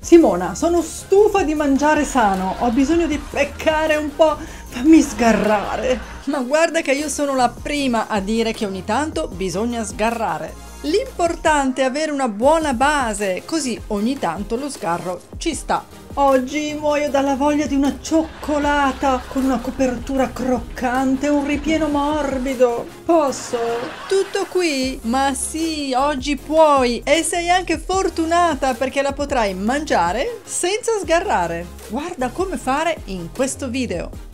Simona, sono stufa di mangiare sano, ho bisogno di peccare un po', fammi sgarrare. Ma guarda che io sono la prima a dire che ogni tanto bisogna sgarrare. L'importante è avere una buona base, così ogni tanto lo sgarro ci sta. Oggi muoio dalla voglia di una cioccolata con una copertura croccante e un ripieno morbido. Posso? Tutto qui? Ma sì, oggi puoi e sei anche fortunata perché la potrai mangiare senza sgarrare. Guarda come fare in questo video.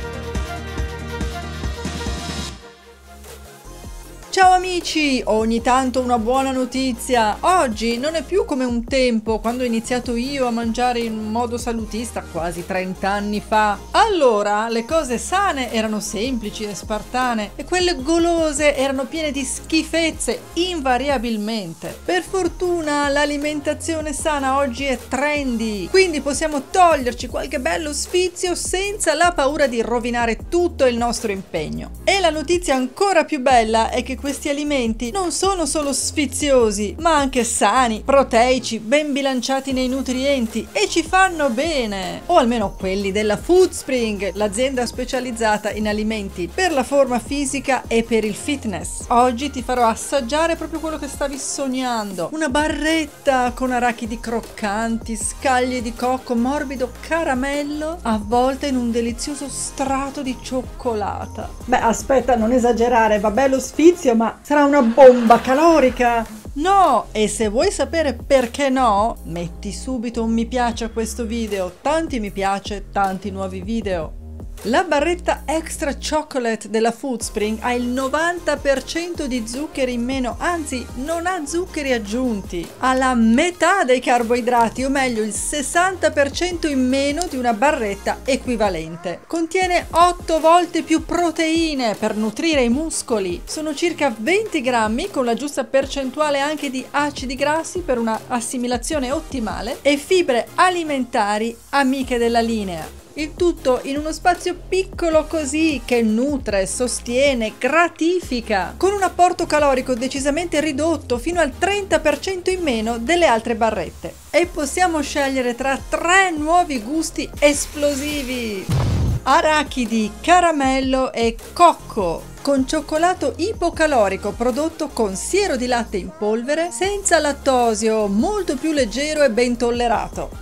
Ciao amici, ogni tanto una buona notizia. Oggi non è più come un tempo quando ho iniziato io a mangiare in modo salutista quasi 30 anni fa. Allora le cose sane erano semplici e spartane e quelle golose erano piene di schifezze invariabilmente. Per fortuna l'alimentazione sana oggi è trendy, quindi possiamo toglierci qualche bello sfizio senza la paura di rovinare tutto il nostro impegno. E la notizia ancora più bella è che questi alimenti non sono solo sfiziosi, ma anche sani, proteici, ben bilanciati nei nutrienti e ci fanno bene. O almeno quelli della Foodspring, l'azienda specializzata in alimenti per la forma fisica e per il fitness. Oggi ti farò assaggiare proprio quello che stavi sognando. Una barretta con arachidi croccanti, scaglie di cocco, morbido caramello, avvolta in un delizioso strato di cioccolata. Beh, aspetta, non esagerare, vabbè lo sfizio, ma sarà una bomba calorica? No! E se vuoi sapere perché no, metti subito un mi piace a questo video, tanti mi piace, tanti nuovi video. La barretta Extra Chocolate della Foodspring ha il 90% di zuccheri in meno, anzi non ha zuccheri aggiunti. Ha la metà dei carboidrati, o meglio il 60% in meno di una barretta equivalente. Contiene 8 volte più proteine per nutrire i muscoli. Sono circa 20 grammi con la giusta percentuale anche di acidi grassi per una assimilazione ottimale e fibre alimentari amiche della linea. Il tutto in uno spazio piccolo così che nutre, sostiene, gratifica, con un apporto calorico decisamente ridotto fino al 30% in meno delle altre barrette. E possiamo scegliere tra 3 nuovi gusti esplosivi: arachidi, caramello e cocco, con cioccolato ipocalorico prodotto con siero di latte in polvere, senza lattosio, molto più leggero e ben tollerato.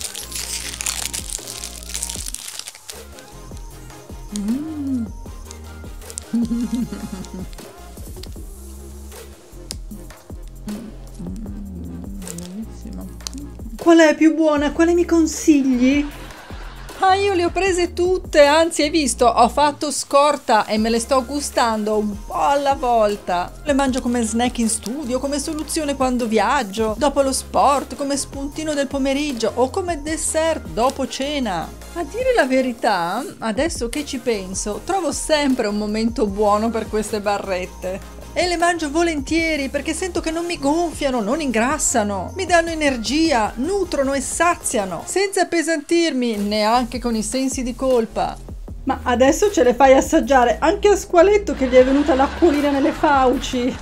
Qual è più buona? Quale mi consigli? Ah, io le ho prese tutte, anzi hai visto, ho fatto scorta e me le sto gustando un po' alla volta. Le mangio come snack in studio, come soluzione quando viaggio, dopo lo sport, come spuntino del pomeriggio o come dessert dopo cena. A dire la verità, adesso che ci penso, trovo sempre un momento buono per queste barrette. E le mangio volentieri perché sento che non mi gonfiano, non ingrassano, mi danno energia, nutrono e saziano, senza appesantirmi neanche con i sensi di colpa. Ma adesso ce le fai assaggiare anche a Squaletto che gli è venuta l'acquolina nelle fauci.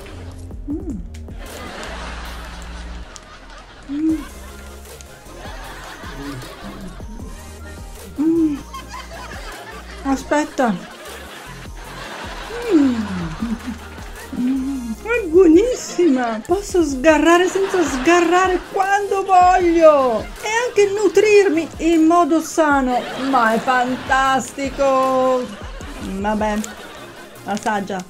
Aspetta. È buonissima! Posso sgarrare senza sgarrare quando voglio! E anche nutrirmi in modo sano! Ma è fantastico! Vabbè, assaggia!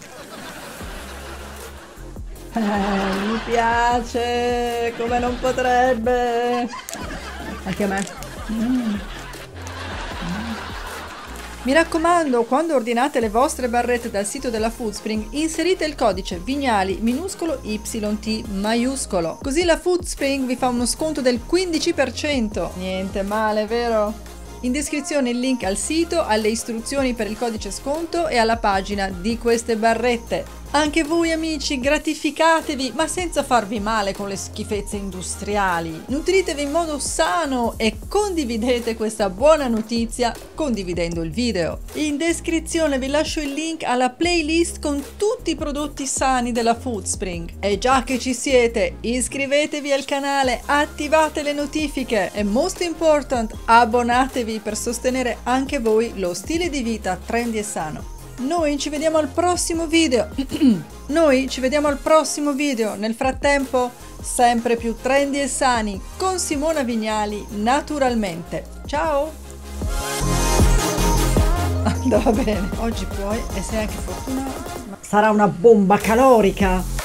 Mi piace! Come non potrebbe! Anche a me! Mi raccomando, quando ordinate le vostre barrette dal sito della Foodspring, inserite il codice Vignali minuscolo YT maiuscolo. Così la Foodspring vi fa uno sconto del 15%. Niente male, vero? In descrizione il link al sito, alle istruzioni per il codice sconto e alla pagina di queste barrette. Anche voi amici gratificatevi, ma senza farvi male con le schifezze industriali. Nutritevi in modo sano e condividete questa buona notizia condividendo il video. In descrizione vi lascio il link alla playlist con tutti i prodotti sani della Foodspring. E già che ci siete, iscrivetevi al canale, attivate le notifiche e most important, abbonatevi per sostenere anche voi lo stile di vita trendy e sano. Noi ci vediamo al prossimo video. Nel frattempo, sempre più trendy e sani con Simona Vignali, naturalmente. Ciao! Andava bene. Oggi puoi e sei anche fortunato. Sarà una bomba calorica.